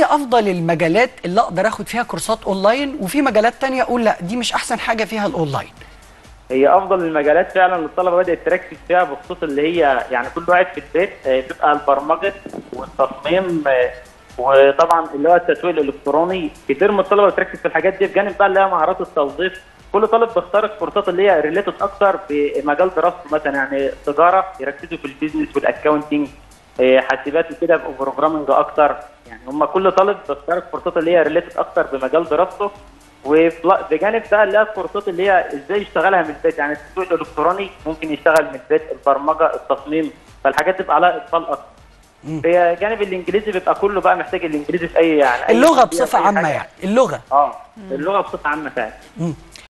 ايه افضل المجالات اللي اقدر اخد فيها كورسات اونلاين، وفي مجالات تانية اقول لا دي مش احسن حاجه فيها الاونلاين؟ هي افضل المجالات فعلا اللي الطلبه بدات تركز فيها، بخصوص اللي هي يعني كل واحد في البيت بيبقى البرمجه والتصميم، وطبعا اللي هو التسويق الالكتروني. كتير من الطلبه بتركز في الحاجات دي، بجانب بقى اللي هي مهارات التوظيف. كل طالب بيختار الكورسات اللي هي ريليتد اكتر بمجال دراسته، مثلا يعني تجاره يركزوا في البيزنس والاكونتنج، حاسبات وكده يبقوا بروجرامنج اكتر. يعني هم كل طالب بيختار الكورسات اللي هي ريليتد اكتر بمجال دراسته. وبجانب بقى اللي هي الكورسات اللي هي ازاي يشتغلها من البيت، يعني التسويق الالكتروني ممكن يشتغل من البيت، البرمجه، التصميم، فالحاجات تبقى عليها اقبال اكتر. في جانب الانجليزي بيبقى كله بقى محتاج الانجليزي في اي يعني اللغه بصفه عامه، يعني اللغه اللغه بصفه عامه فعلا.